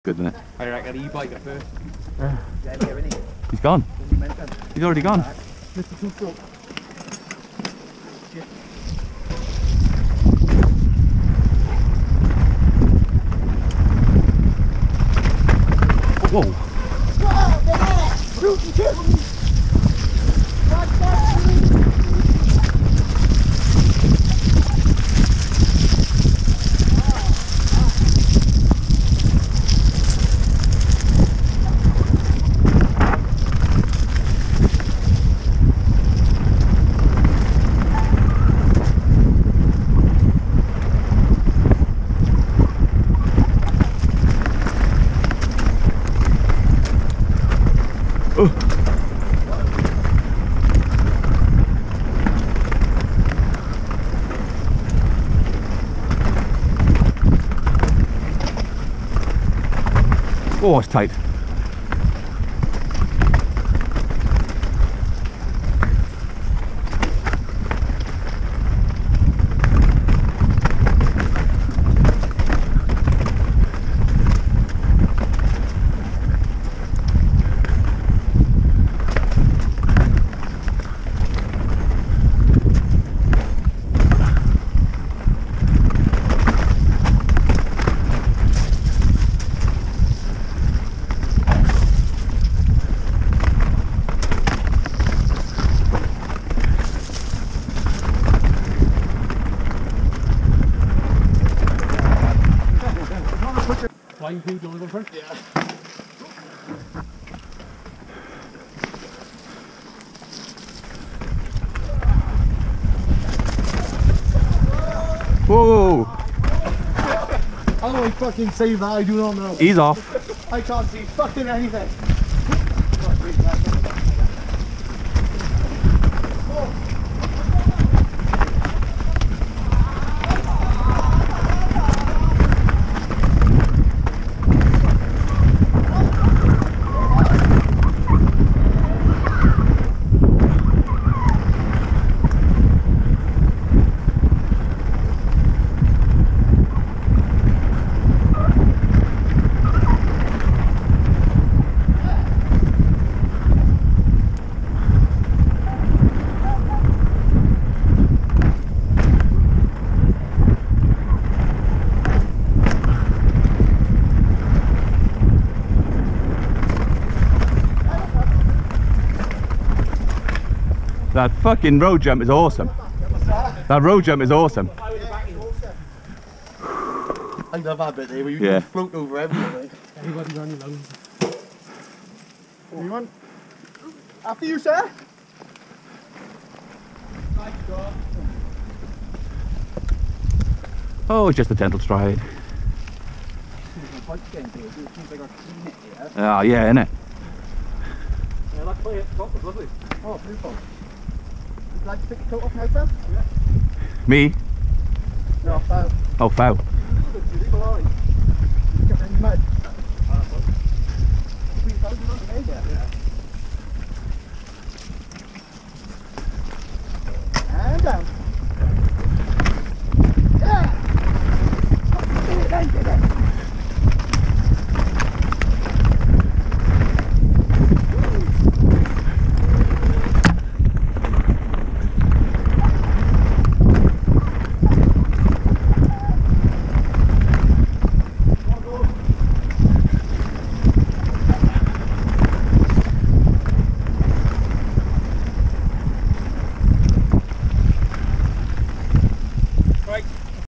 Good, isn't it? I reckon e-bike at first. He's gone. He's already gone. Whoa. Oh, it's tight. Flying poo, do you want to go first? Yeah. Whoa! How do I fucking save that? I do not know. He's off. I can't see fucking anything. That fucking road jump is awesome. That road jump is awesome. I love that bit there where you Yeah. can float over everything. Everybody's on your lungs. Anyone? After you, sir. Oh, it's just a gentle stride. Oh yeah, innit? Yeah, that play at the top was lovely. Oh, beautiful. Would you like to pick your coat off now, Phil? Yeah. Me? No, Phil. Oh, foul. It's a good city, but alright. Get in the mud.